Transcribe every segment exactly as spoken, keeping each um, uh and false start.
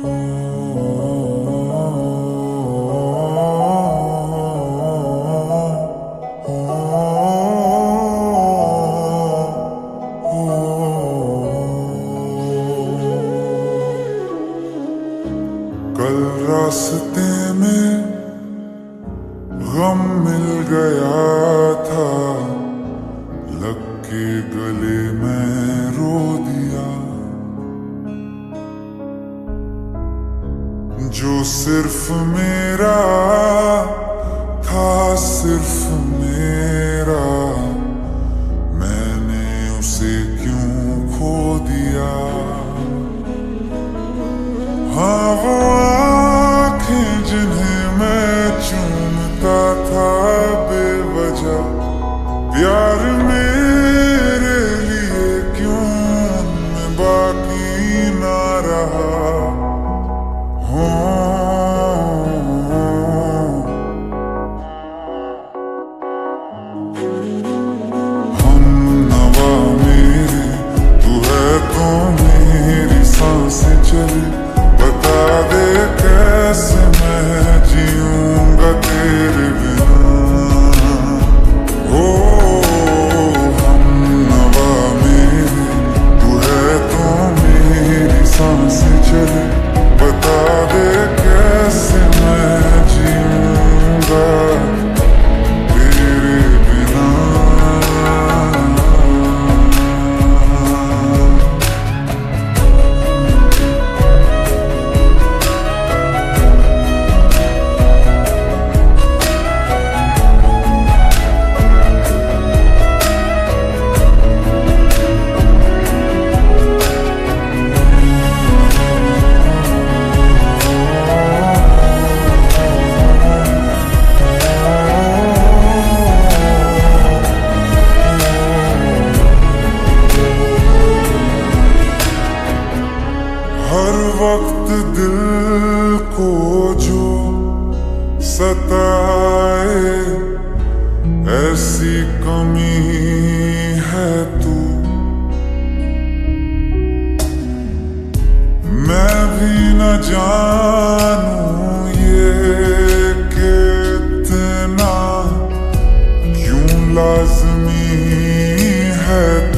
कल रास्ते में गम मिल गया था, लग के गले में रो दिया। जो सिर्फ मेरा था, सिर्फ मेरा, मैंने उसे क्यों खो दिया। हाँ वो आँखें जिन्हें मैं चूमता था बेवजह, प्यार मेरे लिए क्यों उनमें बाकी ना रहा। हम नवा मेरे, तू है तो मेरी सांसें चले, बता दे कैसे मैं जीऊंगा तेरे बिना। ओ हम नवा मेरे, तू है तो मेरी सांसें चले, बता दे कैसे मैं जीऊंगा तेरे बिना। हर वक्त दिल को जो सताए, ऐसी कमी है तू। मैं भी न जानूं ये कितना क्यों लाज़मी है तू।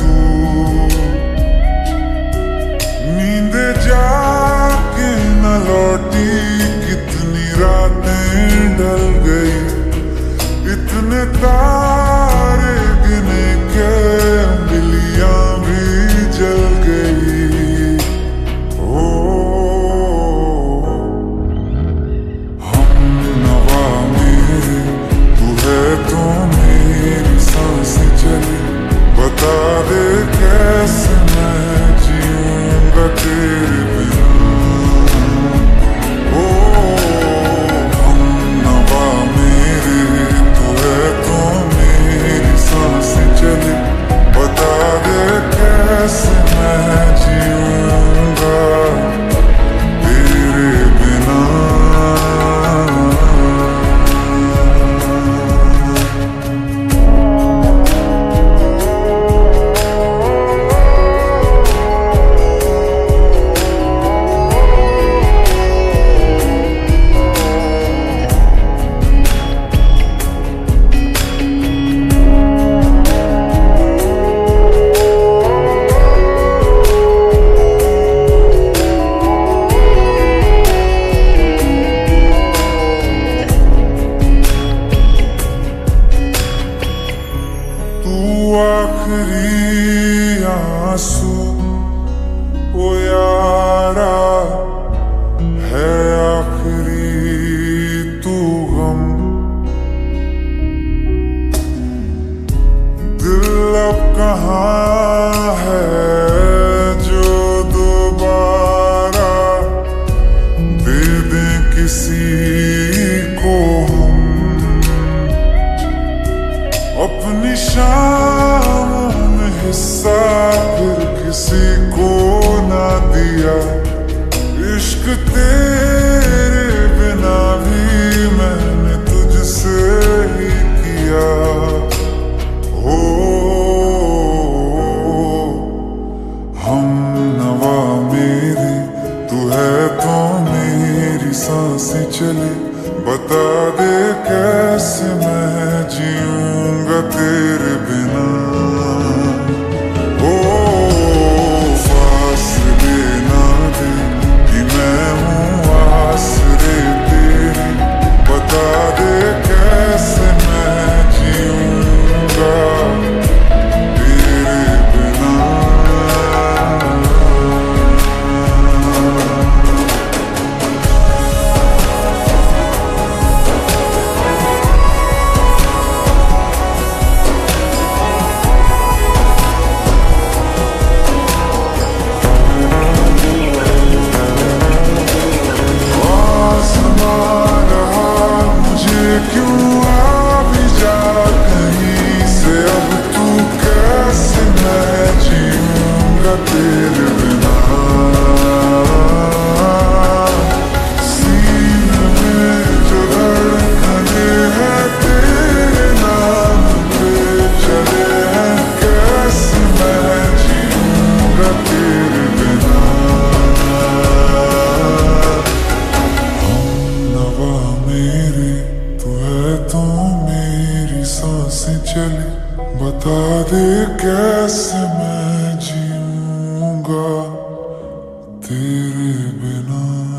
नींद जाके न लौटी, कितनी रातें ढल गई, इतने तारे गिने के उंगलियां भी जल गई। ओ हम सांसें चले, बता दे कैसे मैं जीऊंगा तेरे बिना। ओ फासले ना दे कि मैं हूँ आसरे तेरी, बता दे कैसे मैं जीऊंगा तेरे बिना। क्यों आ भी जा कहीं से, अब तू कैसे मैं जीऊंगा तेरे बिना। सीने में जो धड़कने हैं तेरे नाम पे चले हैं, कैसे मैं जीऊंगा तेरे बिना। हमनवा मेरे तू है तो मेरी सांसें चली, बता दे कैसे मैं जीऊंगा तेरे बिना।